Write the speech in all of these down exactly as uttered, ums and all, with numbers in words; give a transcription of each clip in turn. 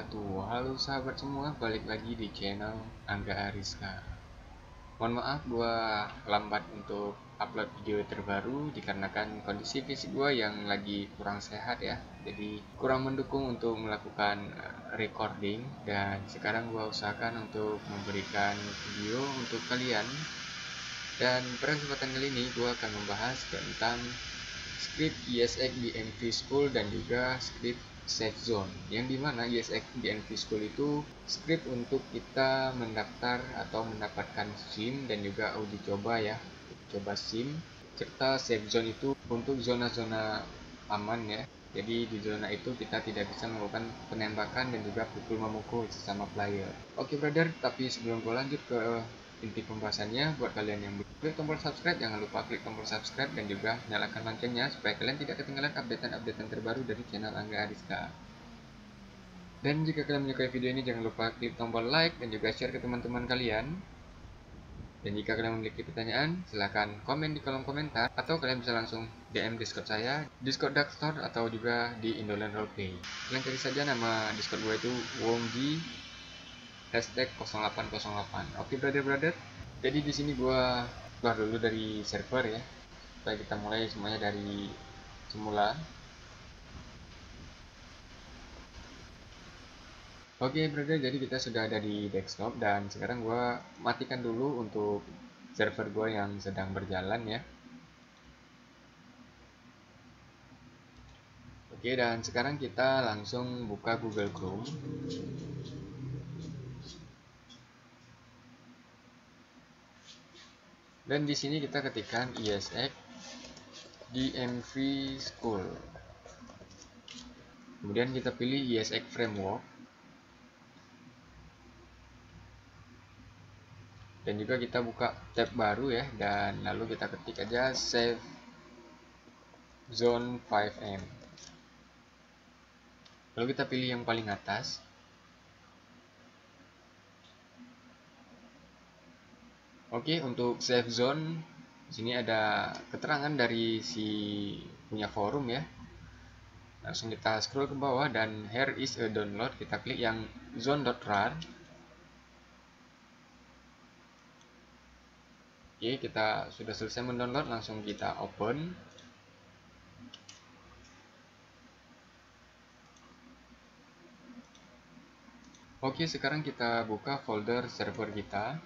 wabarakatuh. Halo sahabat semua, balik lagi di channel Angga Ariska. Mohon maaf gua lambat untuk upload video terbaru dikarenakan kondisi fisik gua yang lagi kurang sehat ya. Jadi kurang mendukung untuk melakukan recording, dan sekarang gua usahakan untuk memberikan video untuk kalian. Dan pada kesempatan kali ini gua akan membahas tentang script E S X di M V School dan juga script Safe Zone, yang dimana E S X di M V School itu script untuk kita mendaftar atau mendapatkan SIM dan juga uji coba ya, coba SIM, serta Safe Zone itu untuk zona-zona aman ya. Jadi di zona itu kita tidak bisa melakukan penembakan dan juga pukul memukul sesama player. Oke brother, tapi sebelum gue lanjut ke inti pembahasannya, buat kalian yang belum klik tombol subscribe, jangan lupa klik tombol subscribe dan juga nyalakan loncengnya supaya kalian tidak ketinggalan update-update terbaru dari channel Angga Ariska. Dan jika kalian menyukai video ini, jangan lupa klik tombol like dan juga share ke teman-teman kalian. Dan jika kalian memiliki pertanyaan, silahkan komen di kolom komentar, atau kalian bisa langsung D M Discord saya, Discord Dark Store, atau juga di Indolent Roleplay. Kalian cari saja nama Discord gue itu Wongji hashtag nol delapan nol delapan. Oke brother-brother, jadi di sini gue keluar dulu dari server ya, supaya kita mulai semuanya dari semula. Oke brother, jadi kita sudah ada di desktop, dan sekarang gue matikan dulu untuk server gue yang sedang berjalan ya. Oke, dan sekarang kita langsung buka Google Chrome. Dan di sini kita ketikkan E S X di M V School. Kemudian kita pilih E S X Framework. Dan juga kita buka tab baru ya, dan lalu kita ketik aja Safe Zone lima M. Lalu kita pilih yang paling atas. Oke, untuk Safe Zone di sini ada keterangan dari si punya forum ya. Langsung kita scroll ke bawah, dan here is a download. Kita klik yang zone.rar. Oke, kita sudah selesai mendownload, langsung kita open. Oke, sekarang kita buka folder server kita,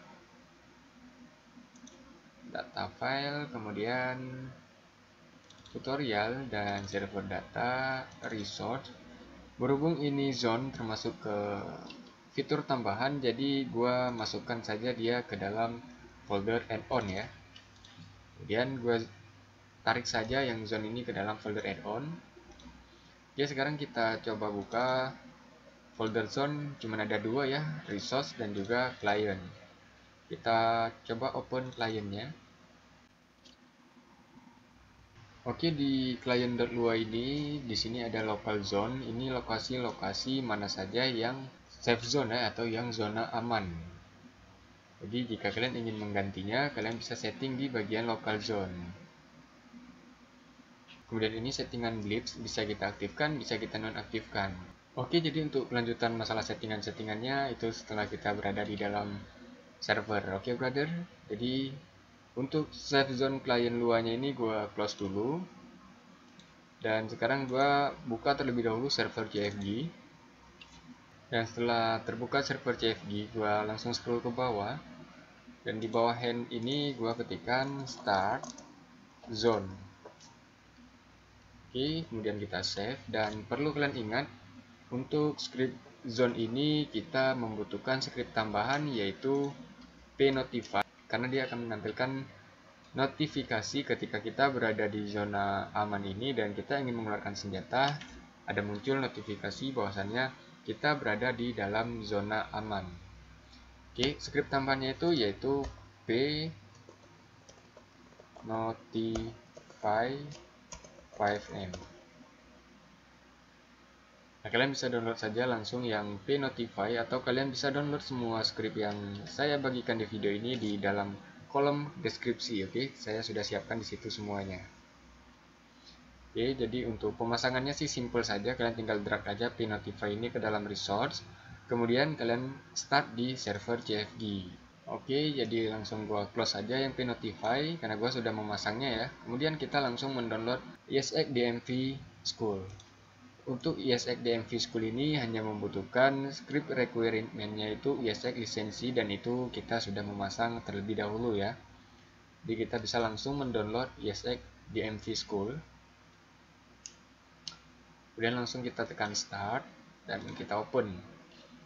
data file, kemudian tutorial, dan server data, resource. Berhubung ini zone termasuk ke fitur tambahan, jadi gua masukkan saja dia ke dalam folder add-on ya. Kemudian gua tarik saja yang zone ini ke dalam folder add-on. Oke, sekarang kita coba buka folder zone, cuman ada dua ya, resource dan juga client. Kita coba open clientnya. Oke, di client.lua ini di sini ada local zone. Ini lokasi-lokasi mana saja yang safe zone ya, atau yang zona aman. Jadi jika kalian ingin menggantinya, kalian bisa setting di bagian local zone. Kemudian ini settingan blips, bisa kita aktifkan, bisa kita nonaktifkan. Oke, jadi untuk kelanjutan masalah settingan-settingannya itu setelah kita berada di dalam server. Oke brother, jadi untuk safe zone client luarnya ini gue close dulu. Dan sekarang gue buka terlebih dahulu server C F G. Dan setelah terbuka server C F G, gue langsung scroll ke bawah. Dan di bawah hand ini gue ketikkan start zone. Oke, kemudian kita save. Dan perlu kalian ingat, untuk script zone ini kita membutuhkan script tambahan, yaitu pnotify, karena dia akan menampilkan notifikasi ketika kita berada di zona aman ini dan kita ingin mengeluarkan senjata, ada muncul notifikasi bahwasannya kita berada di dalam zona aman. Oke, script tambahannya itu yaitu p notify lima M. Nah, kalian bisa download saja langsung yang pnotify, atau kalian bisa download semua script yang saya bagikan di video ini di dalam kolom deskripsi. Oke, saya sudah siapkan di situ semuanya. Oke, jadi untuk pemasangannya sih simple saja, kalian tinggal drag aja pnotify ini ke dalam resource. Kemudian kalian start di server C F G. Oke, jadi langsung gua close aja yang pnotify karena gua sudah memasangnya ya. Kemudian kita langsung mendownload E S X D M V School. Untuk E S X D M V School ini hanya membutuhkan script requirement-nya itu E S X lisensi, dan itu kita sudah memasang terlebih dahulu ya. Jadi kita bisa langsung mendownload E S X D M V School. Kemudian langsung kita tekan start dan kita open.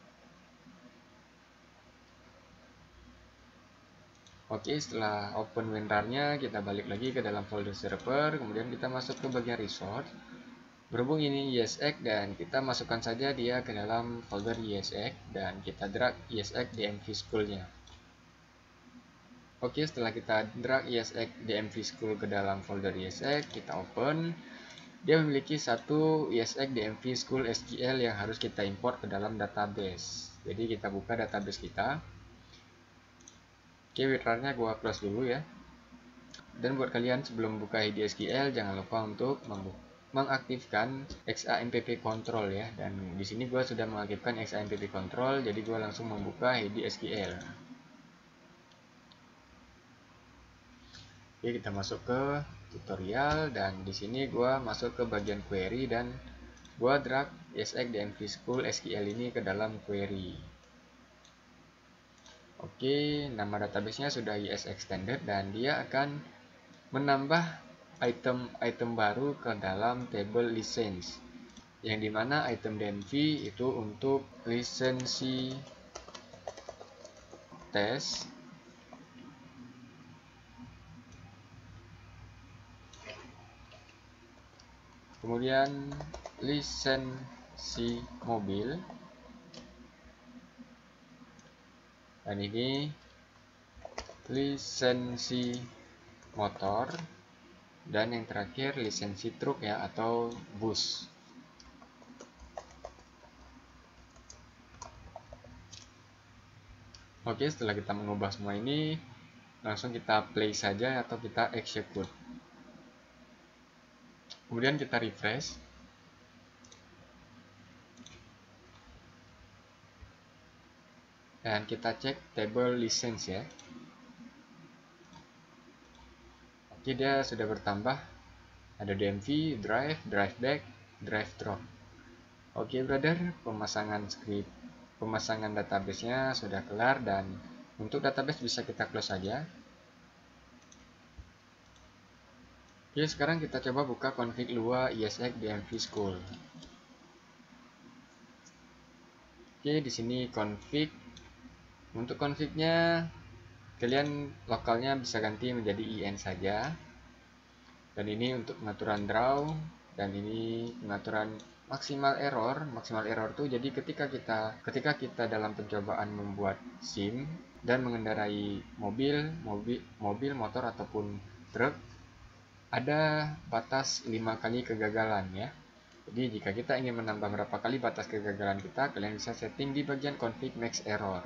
Oke, setelah open WinRAR-nya, kita balik lagi ke dalam folder server, kemudian kita masuk ke bagian resource. Berhubung ini E S X, dan kita masukkan saja dia ke dalam folder E S X, dan kita drag E S X D M V School-nya. Oke, setelah kita drag E S X D M V School ke dalam folder E S X, kita open. Dia memiliki satu E S X D M V School S Q L yang harus kita import ke dalam database. Jadi kita buka database kita. Oke, WinRAR-nya gua close dulu ya. Dan buat kalian sebelum buka I D S Q L, jangan lupa untuk mengaktifkan X A M P P control ya. Dan di sini gua sudah mengaktifkan X A M P P control, jadi gua langsung membuka I D S Q L. Oke, kita masuk ke tutorial, dan di sini gua masuk ke bagian query dan gua drag E S X D M V School S Q L ini ke dalam query. Oke, nama databasenya sudah E S Extended, dan dia akan menambah item-item baru ke dalam table license, yang dimana item D M V itu untuk lisensi tes, kemudian lisensi mobil, dan ini lisensi motor, dan yang terakhir lisensi truk ya, atau bus. Oke, setelah kita mengubah semua ini, langsung kita play saja atau kita execute. Kemudian kita refresh. Dan kita cek table license ya. Oke, dia sudah bertambah. Ada D M V, drive, drive back, drive drop. Oke brother, pemasangan script, pemasangan database-nya sudah kelar, dan untuk database bisa kita close saja. Oke, sekarang kita coba buka config Lua E S X D M V School. Oke, di sini config. Untuk config-nya, kalian lokalnya bisa ganti menjadi I N saja. Dan ini untuk pengaturan draw, dan ini pengaturan maksimal error. Maksimal error itu jadi ketika kita ketika kita dalam pencobaan membuat SIM dan mengendarai mobil, mobil, mobil, motor ataupun truk, ada batas lima kali kegagalan ya. Jadi jika kita ingin menambah berapa kali batas kegagalan kita, kalian bisa setting di bagian config max error.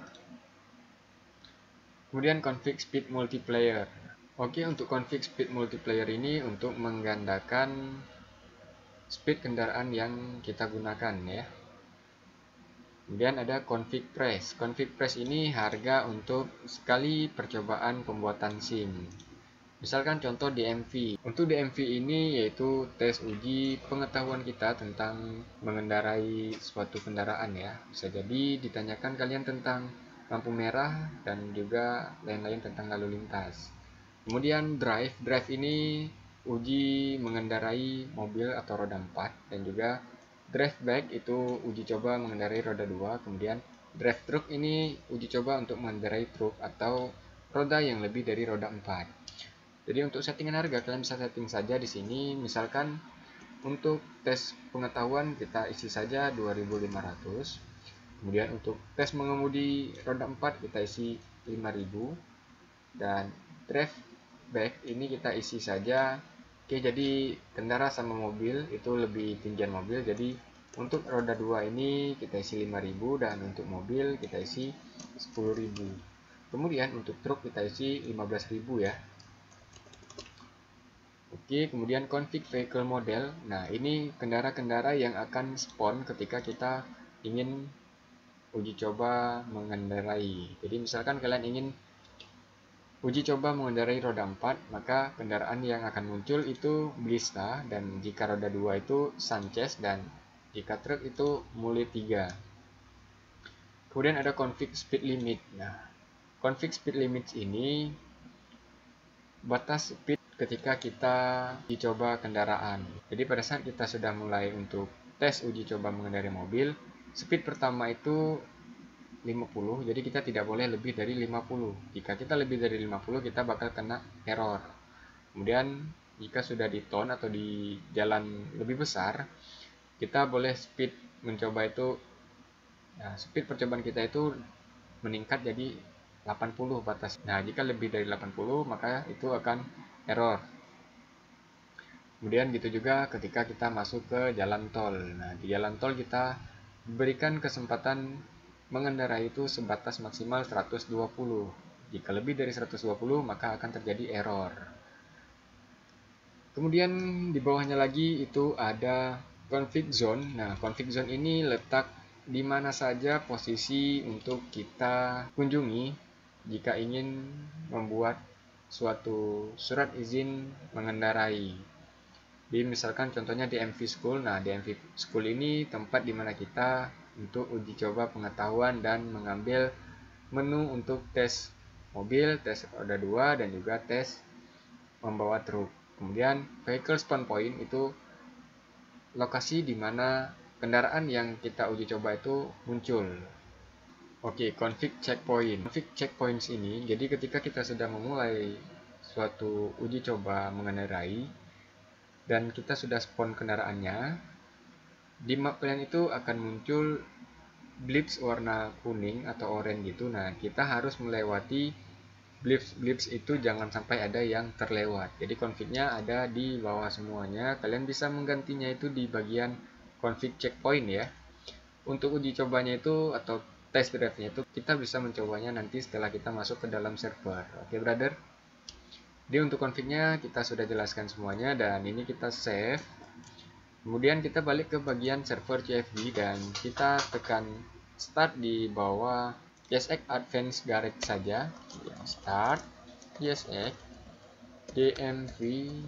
Kemudian config speed multiplier. Oke, untuk config speed multiplier ini untuk menggandakan speed kendaraan yang kita gunakan ya. Kemudian ada config press. Config press ini harga untuk sekali percobaan pembuatan SIM. Misalkan contoh D M V. Untuk D M V ini yaitu tes uji pengetahuan kita tentang mengendarai suatu kendaraan ya. Bisa jadi ditanyakan kalian tentang lampu merah dan juga lain-lain tentang lalu lintas. Kemudian drive. Drive ini uji mengendarai mobil atau roda empat, dan juga drive back itu uji coba mengendarai roda dua. Kemudian drive truck ini uji coba untuk mengendarai truk atau roda yang lebih dari roda empat. Jadi untuk settingan harga kalian bisa setting saja di sini. Misalkan untuk tes pengetahuan kita isi saja dua ribu lima ratus. Kemudian untuk tes mengemudi roda empat kita isi lima ribu, dan drive back ini kita isi saja. Oke, jadi kendara sama mobil itu lebih tinggian mobil. Jadi untuk roda dua ini kita isi lima ribu, dan untuk mobil kita isi sepuluh ribu. Kemudian untuk truk kita isi lima belas ribu ya. Oke, kemudian config vehicle model. Nah, ini kendara-kendara yang akan spawn ketika kita ingin uji coba mengendarai. Jadi misalkan kalian ingin uji coba mengendarai roda empat, maka kendaraan yang akan muncul itu Blista, dan jika roda dua itu Sanchez, dan jika truk itu Mule tiga. Kemudian ada config speed limit. Nah, config speed limit ini batas speed ketika kita uji coba kendaraan. Jadi pada saat kita sudah mulai untuk tes uji coba mengendarai mobil, speed pertama itu lima puluh, jadi kita tidak boleh lebih dari lima puluh. Jika kita lebih dari lima puluh, kita bakal kena error. Kemudian jika sudah di tone atau di jalan lebih besar, kita boleh speed mencoba itu, nah, speed percobaan kita itu meningkat jadi delapan puluh batas. Nah, jika lebih dari delapan puluh, maka itu akan error. Kemudian gitu juga ketika kita masuk ke jalan tol. Nah, di jalan tol kita berikan kesempatan mengendarai itu sebatas maksimal seratus dua puluh. Jika lebih dari seratus dua puluh, maka akan terjadi error. Kemudian di bawahnya lagi itu ada config zone. Nah, config zone ini letak di mana saja posisi untuk kita kunjungi jika ingin membuat suatu surat izin mengendarai. Jadi misalkan contohnya di M V School. Nah, di M V School ini tempat di mana kita untuk uji coba pengetahuan dan mengambil menu untuk tes mobil, tes roda dua, dan juga tes membawa truk. Kemudian vehicle spawn point itu lokasi di mana kendaraan yang kita uji coba itu muncul. Oke, config checkpoint. Config checkpoints ini, jadi ketika kita sudah memulai suatu uji coba mengendarai dan kita sudah spawn kendaraannya, di map kalian itu akan muncul blips warna kuning atau oranye gitu. Nah, kita harus melewati blips blips itu, jangan sampai ada yang terlewat. Jadi confignya ada di bawah semuanya. Kalian bisa menggantinya itu di bagian config checkpoint ya. Untuk uji cobanya itu atau test drive-nya itu kita bisa mencobanya nanti setelah kita masuk ke dalam server. Oke, brother. Jadi untuk confignya kita sudah jelaskan semuanya, dan ini kita save. Kemudian kita balik ke bagian server C F D dan kita tekan start di bawah C S X Advanced Garage saja. Start C S X D M V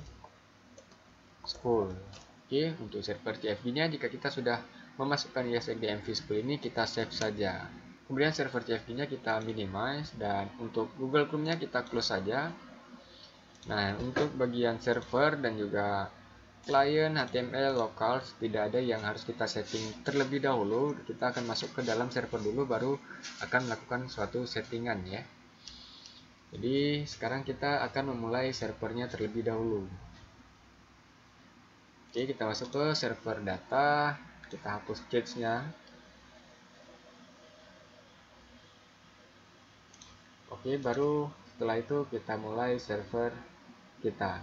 School. Oke, untuk server C F D-nya jika kita sudah memasukkan C S X D M V School ini, kita save saja. Kemudian server C F D-nya kita minimize, dan untuk Google Chrome-nya kita close saja. Nah, untuk bagian server dan juga client H T M L locals tidak ada yang harus kita setting terlebih dahulu. Kita akan masuk ke dalam server dulu, baru akan melakukan suatu settingan ya. Jadi sekarang kita akan memulai servernya terlebih dahulu. Oke, kita masuk ke server data, kita hapus cache-nya. Oke, baru setelah itu kita mulai server kita.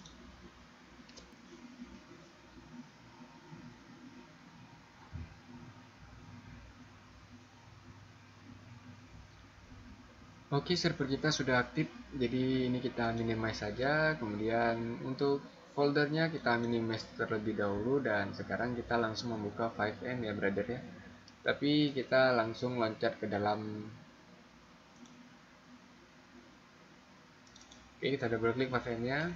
Oke, server kita sudah aktif, jadi ini kita minimize saja. Kemudian untuk foldernya kita minimize terlebih dahulu, dan sekarang kita langsung membuka five M ya brother ya. Tapi kita langsung loncat ke dalam. Oke, kita double klik five M-nya.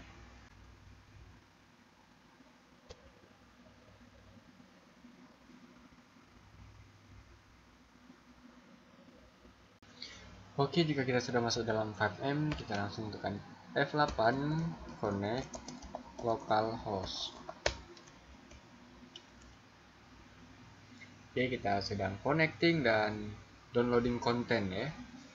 Oke, jika kita sudah masuk dalam five M, kita langsung tekan F eight connect localhost. Oke, kita sedang connecting dan downloading konten ya.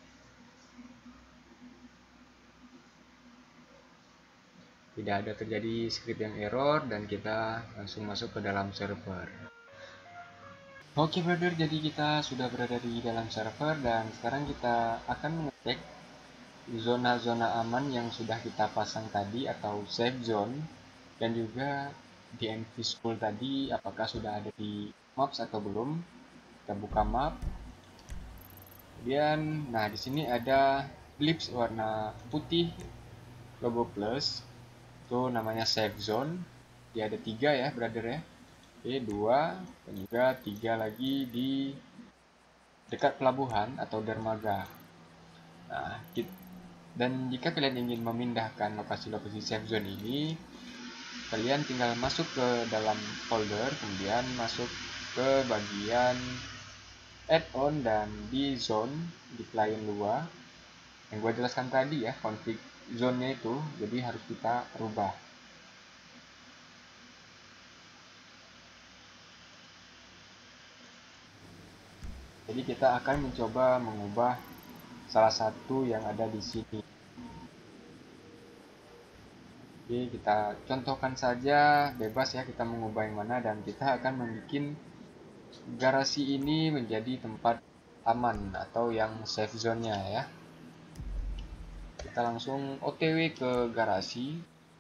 Tidak ada terjadi script yang error, dan kita langsung masuk ke dalam server. Oke brother, jadi kita sudah berada di dalam server, dan sekarang kita akan mengecek zona-zona aman yang sudah kita pasang tadi atau safe zone, dan juga di M V School tadi apakah sudah ada di maps atau belum. Kita buka map. Kemudian, nah di sini ada blips warna putih logo plus, itu namanya safe zone. Dia ada tiga ya brother ya. Oke, dua dan juga tiga lagi di dekat pelabuhan atau dermaga. Nah, dan jika kalian ingin memindahkan lokasi-lokasi safe zone ini, kalian tinggal masuk ke dalam folder, kemudian masuk ke bagian add-on dan di zone di client luar yang gue jelaskan tadi ya, config zone-nya itu, jadi harus kita rubah. Jadi kita akan mencoba mengubah salah satu yang ada di sini. Oke, kita contohkan saja, bebas ya kita mengubah yang mana, dan kita akan membuat garasi ini menjadi tempat aman atau yang safe zone-nya ya. Kita langsung O T W ke garasi.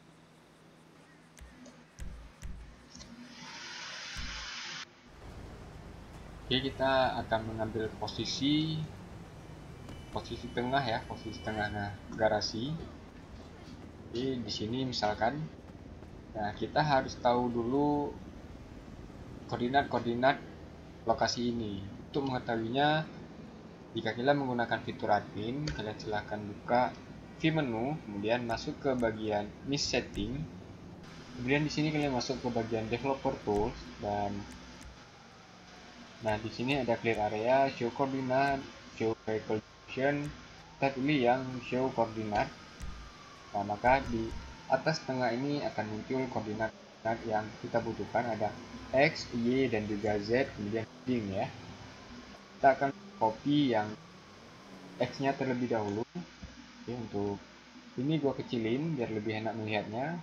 Oke, kita akan mengambil posisi posisi tengah ya, posisi tengah nah, garasi. Oke, di sini misalkan, nah kita harus tahu dulu koordinat-koordinat lokasi ini. Untuk mengetahuinya, jika kalian menggunakan fitur admin, kalian silahkan buka view menu, kemudian masuk ke bagian Niche Setting. Kemudian di sini kalian masuk ke bagian Developer Tools, dan nah di sini ada clear area, show koordinat, show vehicle direction. Kita pilih yang show koordinat. Nah, maka di atas tengah ini akan muncul koordinat yang kita butuhkan, ada X, Y, dan juga Z, kemudian heading ya. Kita akan copy yang X-nya terlebih dahulu. Oke, untuk ini gua kecilin biar lebih enak melihatnya.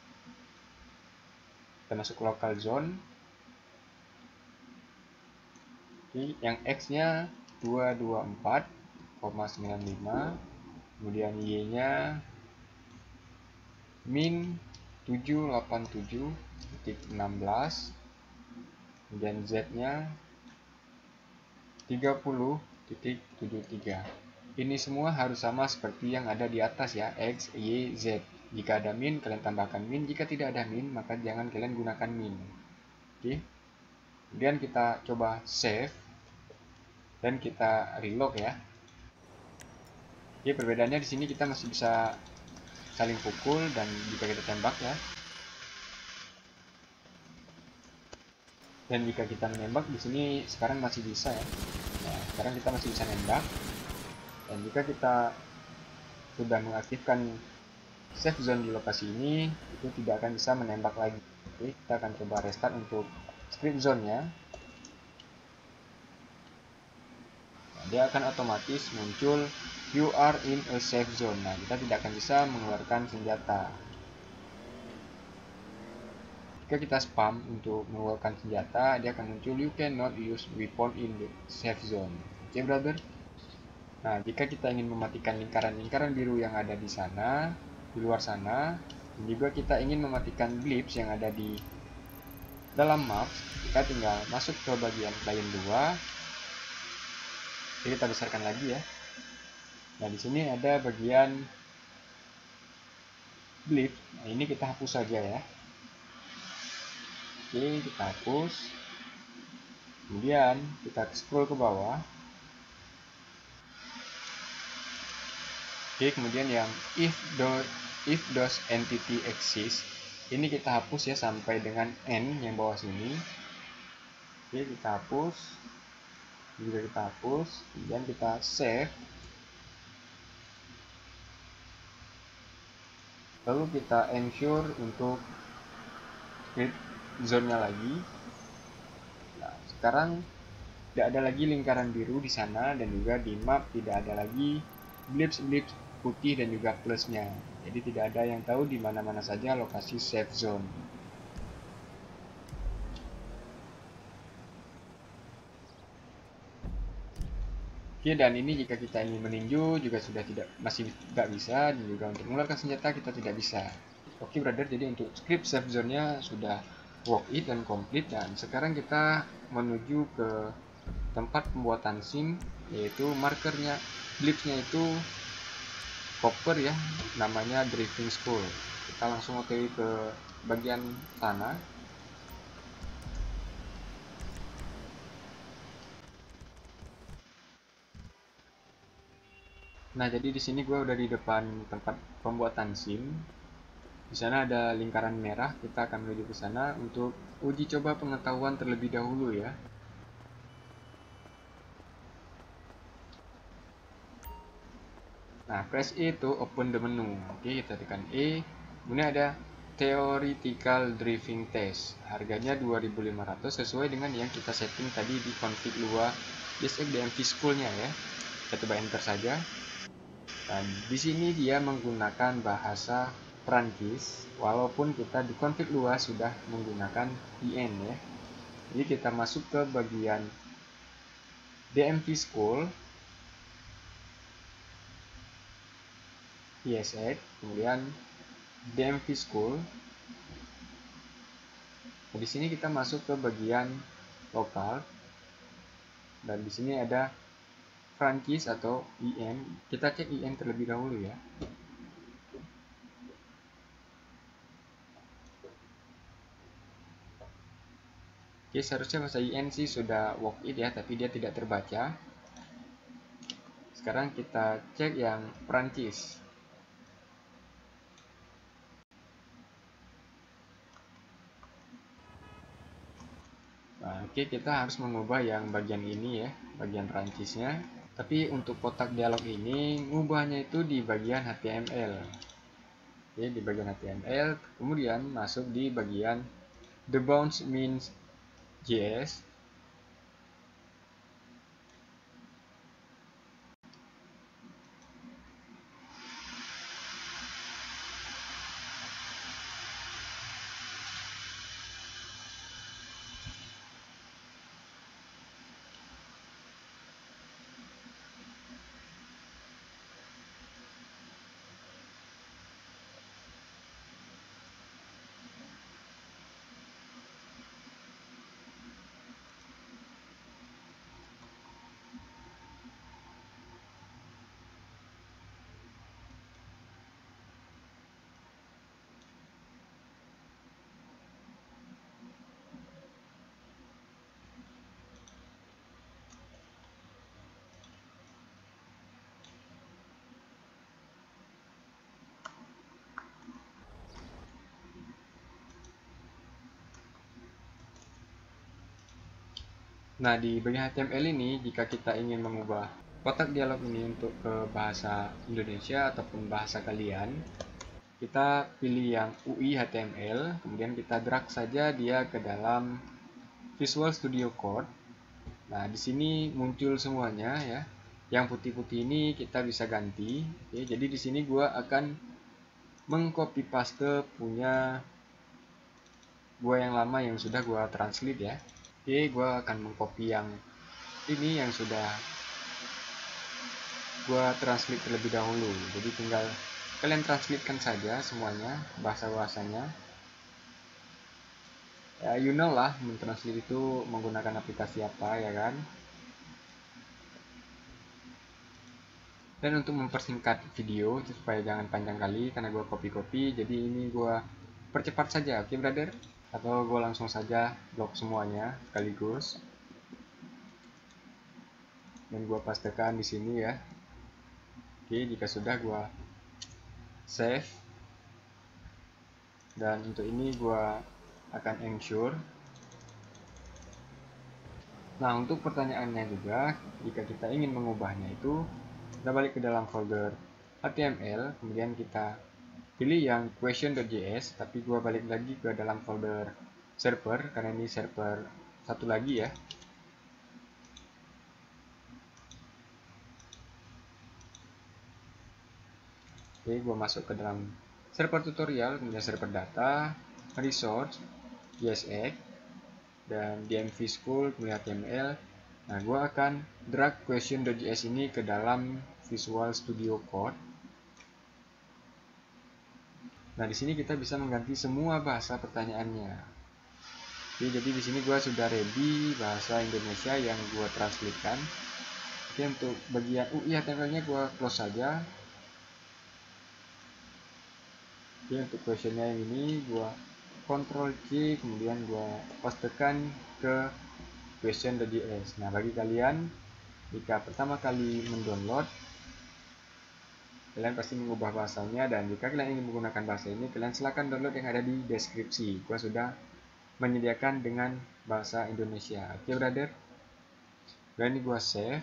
Kita masuk ke local zone. Oke, yang X-nya dua ratus dua puluh empat koma sembilan lima, kemudian Y-nya min tujuh ratus delapan puluh tujuh titik enam belas, kemudian Z-nya tiga puluh titik tujuh tiga. Ini semua harus sama seperti yang ada di atas ya, X, Y, Z. Jika ada min, kalian tambahkan min. Jika tidak ada min, maka jangan kalian gunakan min. Oke. Kemudian kita coba save dan kita reload ya. Oke, perbedaannya di sini kita masih bisa saling pukul dan jika kita tembak ya. Dan jika kita menembak di sini sekarang masih bisa ya. Nah, sekarang kita masih bisa nembak. Dan jika kita sudah mengaktifkan safe zone di lokasi ini, itu tidak akan bisa menembak lagi. Oke, kita akan coba restart untuk script zone-nya. Nah, dia akan otomatis muncul you are in a safe zone. Nah, kita tidak akan bisa mengeluarkan senjata. Jika kita spam untuk mengeluarkan senjata, dia akan muncul you cannot use weapon in the safe zone. Oke, okay, brother. Nah, jika kita ingin mematikan lingkaran-lingkaran biru yang ada di sana, di luar sana, dan juga kita ingin mematikan blips yang ada di dalam map, kita tinggal masuk ke bagian client dua. Jadi kita besarkan lagi ya. Nah, di sini ada bagian blip. Nah, ini kita hapus saja ya. Oke, kita hapus. Kemudian kita scroll ke bawah. Oke, kemudian yang if do if those entity exist, ini kita hapus ya sampai dengan n yang bawah sini. Oke, kita hapus. Juga kita hapus. Kemudian kita save. Lalu kita ensure untuk script zone-nya lagi. Nah, sekarang tidak ada lagi lingkaran biru di sana dan juga di map tidak ada lagi blips-blips putih dan juga plusnya. Jadi tidak ada yang tahu di mana-mana saja lokasi safe zone. Oke, dan ini jika kita ingin meninju juga sudah tidak masih tidak bisa, dan juga untuk mengeluarkan senjata kita tidak bisa. Oke, brother, jadi untuk script safe zone-nya sudah work it dan complete, dan sekarang kita menuju ke tempat pembuatan sim, yaitu markernya blipsnya itu copper ya, namanya driving school. Kita langsung O T W ke bagian sana. Nah, jadi di sini gue udah di depan tempat pembuatan SIM. Di sana ada lingkaran merah, kita akan menuju ke sana untuk uji coba pengetahuan terlebih dahulu ya. Nah, press E to open the menu. Oke, kita tekan E. Kemudian ada Theoretical Driving Test. Harganya dua ribu lima ratus sesuai dengan yang kita setting tadi di config Lua D S X D M V School-nya ya. Kita coba enter saja. Dan di sini dia menggunakan bahasa Prancis, walaupun kita di config Lua sudah menggunakan I N ya. Jadi kita masuk ke bagian D M V School, D S X, kemudian D M V School. Nah, di sini kita masuk ke bagian lokal, dan di sini ada Prancis atau I N. Kita cek I N terlebih dahulu ya. Oke, seharusnya bahasa I N sih sudah walk in ya, tapi dia tidak terbaca. Sekarang kita cek yang Prancis. Nah, oke, kita harus mengubah yang bagian ini ya, bagian Prancisnya. Tapi untuk kotak dialog ini, ngubahnya itu di bagian H T M L. Oke, di bagian H T M L, kemudian masuk di bagian the bounds means J S. Nah, di bagian H T M L ini, jika kita ingin mengubah kotak dialog ini untuk ke bahasa Indonesia ataupun bahasa kalian, kita pilih yang U I H T M L, kemudian kita drag saja dia ke dalam Visual Studio Code. Nah, di sini muncul semuanya ya. Yang putih-putih ini kita bisa ganti. Oke, jadi di sini gua akan mengcopy paste punya gua yang lama yang sudah gua translate ya. Oke, gua akan mengcopy yang ini yang sudah gua translate terlebih dahulu. Jadi tinggal kalian translatekan saja semuanya bahasa-bahasanya. Ya, you know lah, mentranslate itu menggunakan aplikasi apa ya kan. Dan untuk mempersingkat video supaya jangan panjang kali karena gue copy-copy, jadi ini gue percepat saja, oke okay, brother? Atau gue langsung saja blok semuanya sekaligus. Dan gue pastekan di sini ya. Oke, okay, jika sudah gue save. Dan untuk ini gue akan ensure. Nah, untuk pertanyaannya juga, jika kita ingin mengubahnya itu, kita balik ke dalam folder H T M L, kemudian kita pilih yang question.js, tapi gua balik lagi ke dalam folder server, karena ini server satu lagi ya. Oke, gua masuk ke dalam server tutorial, kemudian server data, resource, D S X, dan D M V School, kemudian H T M L. Nah, gua akan drag question.js ini ke dalam Visual Studio Code. Nah, di sini kita bisa mengganti semua bahasa pertanyaannya. Oke, jadi di sini gua sudah ready bahasa Indonesia yang gua translatekan. Oke, untuk bagian U I H T M L-nya gua close saja. Oke, untuk questionnya yang ini gua Ctrl C, kemudian gua pastekan ke question.js. Nah, bagi kalian jika pertama kali mendownload kalian pasti mengubah bahasanya, dan jika kalian ingin menggunakan bahasa ini, kalian silahkan download yang ada di deskripsi. Gua sudah menyediakan dengan bahasa Indonesia. Oke brother, dan ini gua save.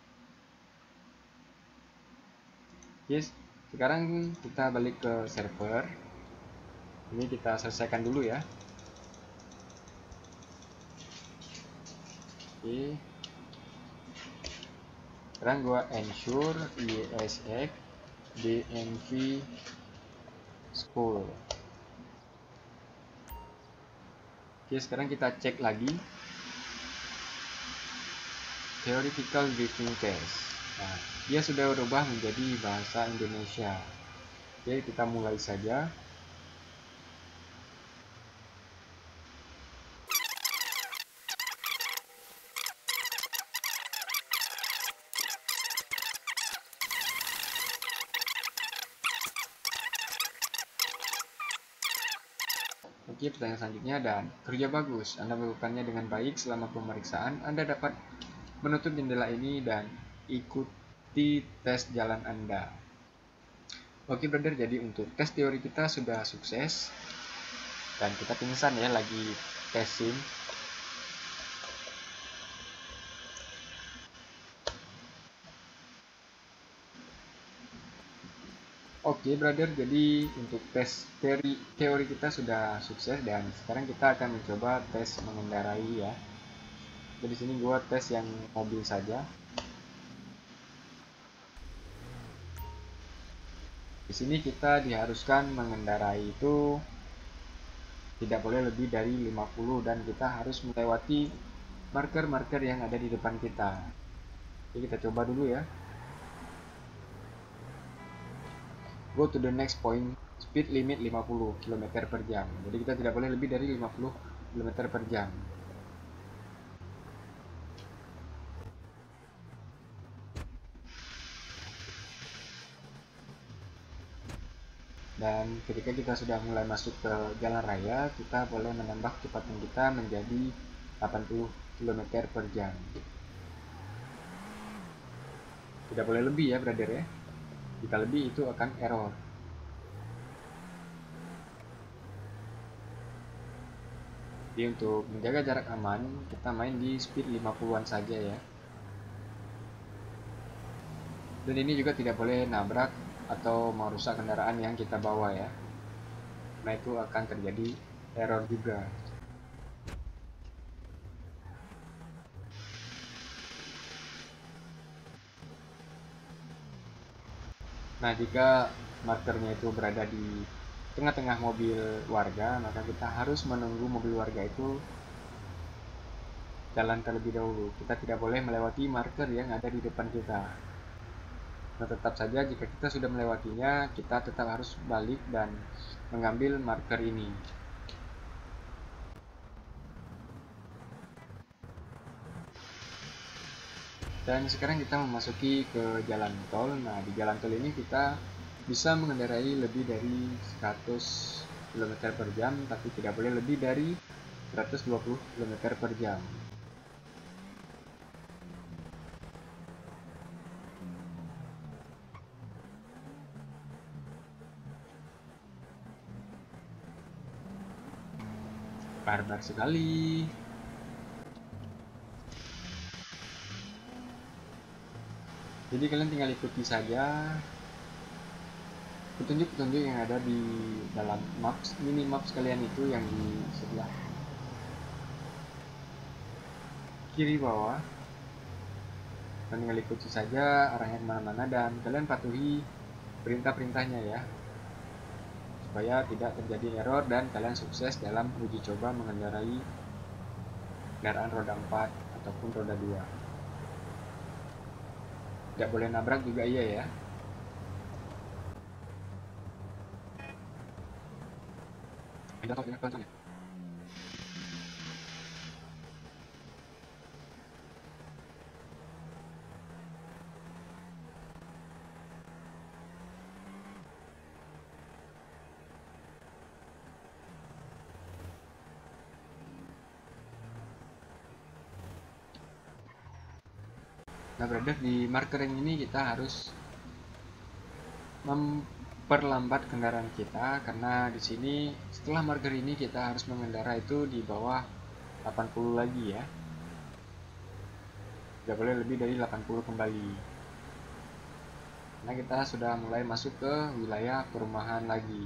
Yes, sekarang kita balik ke server. Ini kita selesaikan dulu ya. Oke, sekarang gua ensure esx dnv school. Oke, sekarang kita cek lagi theoretical driving test. Nah, dia sudah berubah menjadi bahasa Indonesia. Oke, kita mulai saja. Oke, pertanyaan selanjutnya, dan kerja bagus. Anda melakukannya dengan baik selama pemeriksaan. Anda dapat menutup jendela ini dan ikuti tes jalan Anda. Oke brother, jadi untuk tes teori kita sudah sukses. Dan kita pingsan ya, lagi testing. Oke brother, jadi untuk tes teori, teori kita sudah sukses, dan sekarang kita akan mencoba tes mengendarai ya. Jadi sini gua tes yang mobil saja. Di sini kita diharuskan mengendarai itu tidak boleh lebih dari lima puluh, dan kita harus melewati marker-marker yang ada di depan kita. Jadi kita coba dulu ya. Go to the next point, speed limit lima puluh kilometer per jam. Jadi kita tidak boleh lebih dari lima puluh kilometer per jam. Dan ketika kita sudah mulai masuk ke jalan raya, kita boleh menambah kecepatan kita menjadi delapan puluh kilometer per jam. Tidak boleh lebih ya brother ya. Jika lebih itu akan error. Jadi untuk menjaga jarak aman, kita main di speed lima puluhan saja ya. Dan ini juga tidak boleh nabrak atau merusak kendaraan yang kita bawa ya. Nah itu akan terjadi error juga. Nah jika markernya itu berada di tengah-tengah mobil warga, maka kita harus menunggu mobil warga itu jalan terlebih dahulu. Kita tidak boleh melewati marker yang ada di depan kita. Nah tetap saja jika kita sudah melewatinya, kita tetap harus balik dan mengambil marker ini. Dan sekarang kita memasuki ke jalan tol. Nah di jalan tol ini kita bisa mengendarai lebih dari seratus kilometer per jam, tapi tidak boleh lebih dari seratus dua puluh kilometer per jam. Barbar sekali. Jadi kalian tinggal ikuti saja petunjuk-petunjuk yang ada di dalam maps, mini maps kalian itu yang di sebelah kiri bawah. Kalian tinggal ikuti saja arahnya kemana-mana, dan kalian patuhi perintah-perintahnya ya, supaya tidak terjadi error dan kalian sukses dalam uji coba mengendarai kendaraan roda empat ataupun roda dua. Tidak boleh nabrak juga iya ya. Nah brother, di marker yang ini kita harus memperlambat kendaraan kita, karena di sini setelah marker ini kita harus mengendara itu di bawah delapan puluh lagi ya. Tidak boleh lebih dari delapan puluh kembali. Nah, kita sudah mulai masuk ke wilayah perumahan lagi.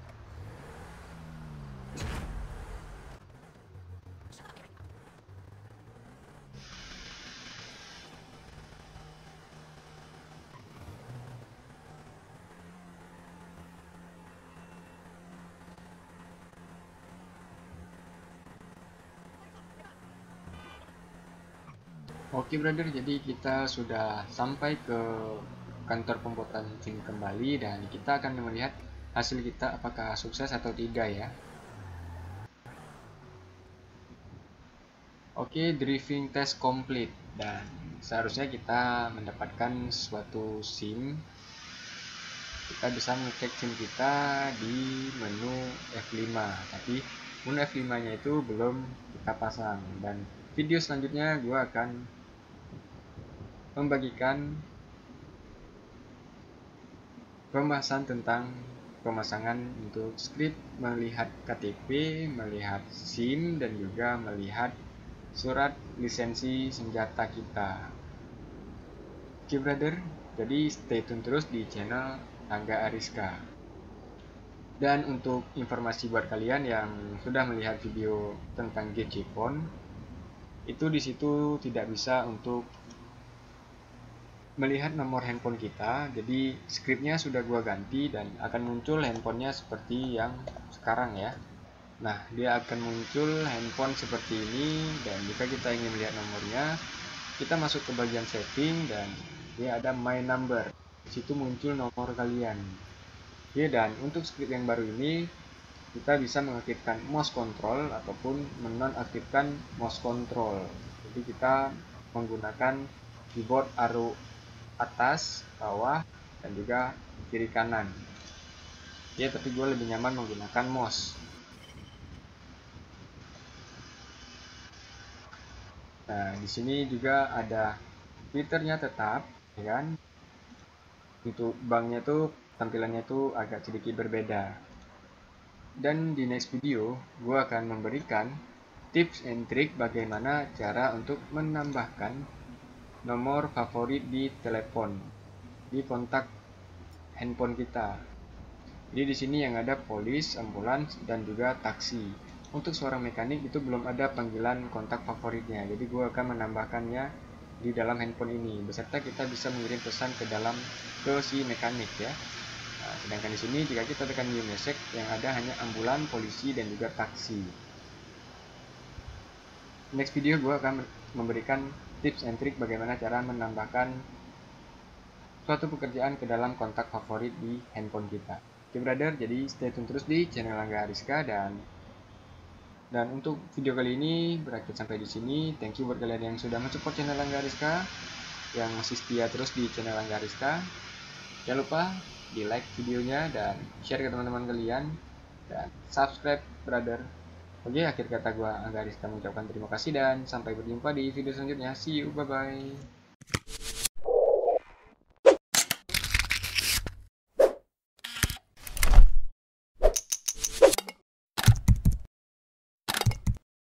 Oke brother, jadi kita sudah sampai ke kantor pembuatan SIM kembali dan kita akan melihat hasil kita apakah sukses atau tidak ya. Oke, driving test complete, dan seharusnya kita mendapatkan suatu SIM. Kita bisa mengecek SIM kita di menu F lima, tapi menu F lima nya itu belum kita pasang, dan video selanjutnya gue akan membagikan pembahasan tentang pemasangan untuk script melihat K T P, melihat SIM, dan juga melihat surat lisensi senjata kita. Oke brother, jadi stay tune terus di channel Angga Ariska. Dan untuk informasi buat kalian yang sudah melihat video tentang G C Phone, itu disitu tidak bisa untuk melihat nomor handphone kita. Jadi scriptnya sudah gua ganti dan akan muncul handphonenya seperti yang sekarang ya. Nah, dia akan muncul handphone seperti ini, dan jika kita ingin melihat nomornya, kita masuk ke bagian setting dan dia ada my number. Di situ muncul nomor kalian. Oke, dan untuk script yang baru ini kita bisa mengaktifkan mouse control ataupun menonaktifkan mouse control. Jadi kita menggunakan keyboard arrow atas, bawah, dan juga kiri kanan. Ya, tapi gue lebih nyaman menggunakan mouse. Nah, di sini juga ada filternya tetap, ya kan? Untuk banknya tuh tampilannya tuh agak sedikit berbeda. Dan di next video, gue akan memberikan tips and trick bagaimana cara untuk menambahkan nomor favorit di telepon, di kontak handphone kita. Jadi di sini yang ada polis, ambulans, dan juga taksi. Untuk seorang mekanik itu belum ada panggilan kontak favoritnya. Jadi gue akan menambahkannya di dalam handphone ini. Beserta kita bisa mengirim pesan ke dalam ke si mekanik ya. Nah, sedangkan di sini jika kita tekan new message, yang ada hanya ambulan, polisi, dan juga taksi. Next video gue akan memberikan tips and trick bagaimana cara menambahkan suatu pekerjaan ke dalam kontak favorit di handphone kita. Oke brother, jadi stay tune terus di channel Angga Ariska, dan dan untuk video kali ini berakhir sampai di sini. Thank you buat kalian yang sudah mensupport channel Angga Ariska, yang masih setia terus di channel Angga Ariska. Jangan lupa di like videonya dan share ke teman-teman kalian, dan subscribe brother. Oke, akhir kata gua Angga Ariska mengucapkan terima kasih dan sampai berjumpa di video selanjutnya. See you, bye bye.